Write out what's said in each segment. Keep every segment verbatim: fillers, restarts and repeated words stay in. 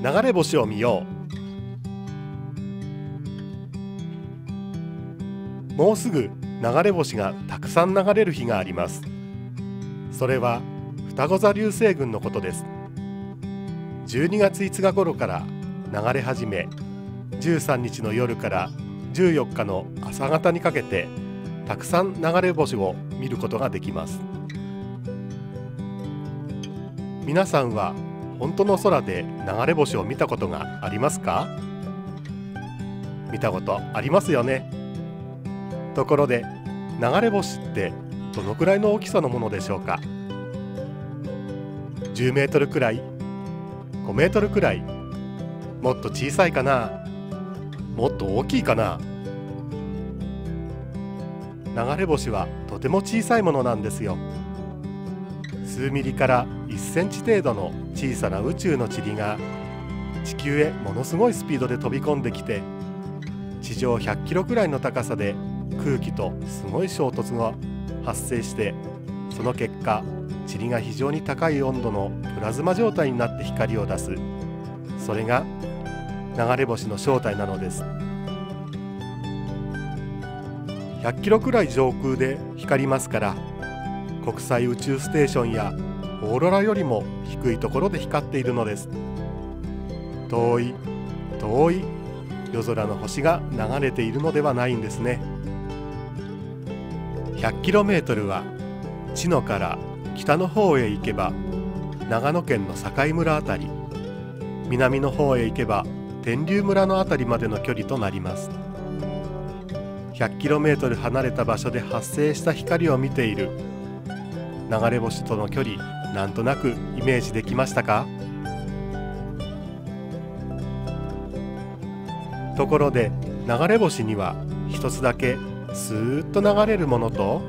流れ星を見よう。もうすぐ流れ星がたくさん流れる日があります。それは双子座流星群のことです。じゅうにがついつか頃から流れ始め、じゅうさんにちの夜からじゅうよっかの朝方にかけてたくさん流れ星を見ることができます。皆さんは本当の空で流れ星を見たことがありますか？見たことありますよね。ところで流れ星ってどのくらいの大きさのものでしょうか？じゅうメートルくらい？ごメートルくらい？もっと小さいかな？もっと大きいかな？流れ星はとても小さいものなんですよ。数ミリからいっセンチ程度の小さな宇宙の塵が地球へものすごいスピードで飛び込んできて、地上ひゃっキロくらいの高さで空気とすごい衝突が発生して、その結果塵が非常に高い温度のプラズマ状態になって光を出す、それが流れ星の正体なのです。ひゃっキロくらい上空で光りますから、国際宇宙ステーションやオーロラよりも低いところで光っているのです。遠い遠い夜空の星が流れているのではないんですね。ひゃっキロメートルは知野から北の方へ行けば長野県の境村あたり、南の方へ行けば天竜村のあたりまでの距離となります。ひゃっキロメートル離れた場所で発生した光を見ている流れ星との距離、なんとなくイメージできましたか？ところで流れ星には一つだけスーッと流れるものと、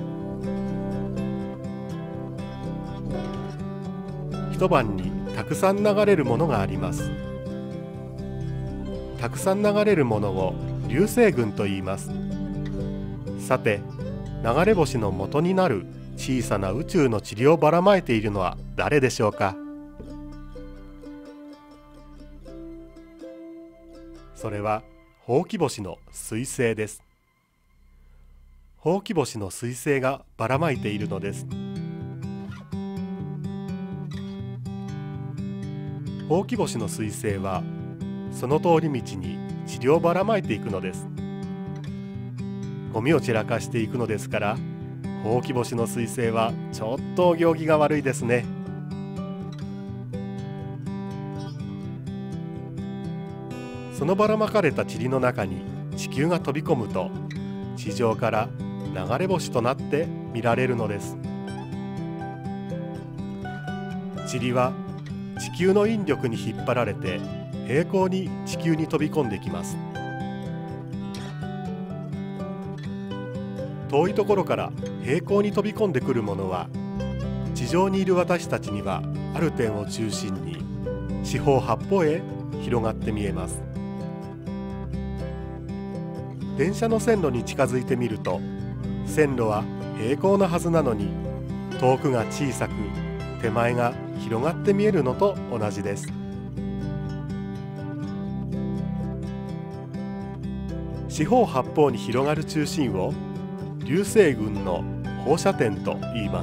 一晩にたくさん流れるものがあります。たくさん流れるものを流星群と言います。さて、流れ星の元になる小さな宇宙の塵をばらまいているのは誰でしょうか？それはほうき星の彗星です。ほうき星の彗星がばらまいているのです。ほうき星の彗星はその通り道に塵をばらまいていくのです。ゴミを散らかしていくのですから、ほうき星の彗星はちょっとお行儀が悪いですね。そのばらまかれた塵の中に地球が飛び込むと、地上から流れ星となって見られるのです。塵は地球の引力に引っ張られて平行に地球に飛び込んできます。遠いところから平行に飛び込んでくるものは、地上にいる私たちにはある点を中心に四方八方へ広がって見えます。電車の線路に近づいてみると、線路は平行なはずなのに遠くが小さく手前が広がって見えるのと同じです。四方八方に広がる中心を流星群の放射点と言います。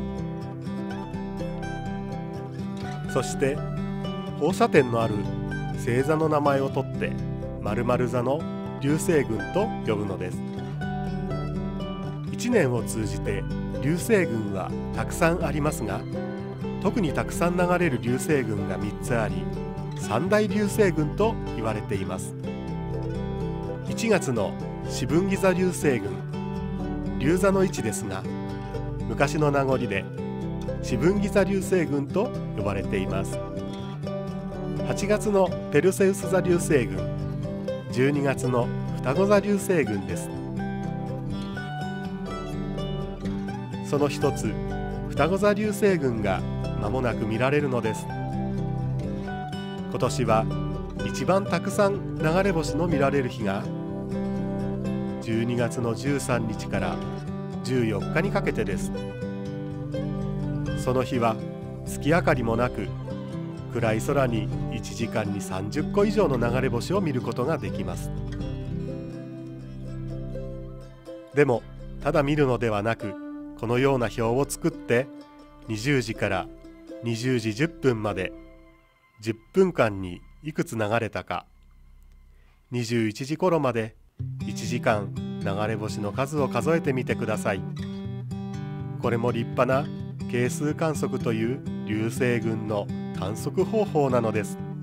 そして放射点のある星座の名前を取って〇〇座の流星群と呼ぶのです。いちねんを通じて流星群はたくさんありますが、特にたくさん流れる流星群がみっつあり、三大流星群と言われています。いちがつの四分岐座流星群、流座の位置ですが、昔の名残で四分岐座流星群と呼ばれています。はちがつのペルセウス座流星群、じゅうにがつの双子座流星群です。その一つ、双子座流星群が間もなく見られるのです。今年は一番たくさん流れ星の見られる日がじゅうにがつのじゅうさんにちからじゅうよっかにかけてです。その日は月明かりもなく、暗い空に一ちじかんにさんじゅっこ以上の流れ星を見ることができます。でもただ見るのではなく、このような表を作ってにじゅうじからにじゅうじじゅっぷんまでじゅっぷんかんにいくつ流れたか、にじゅういちじ頃までいちじかん流れ星の数を数えてみてください。これも立派な係数観測という流星群の観測方法なのです。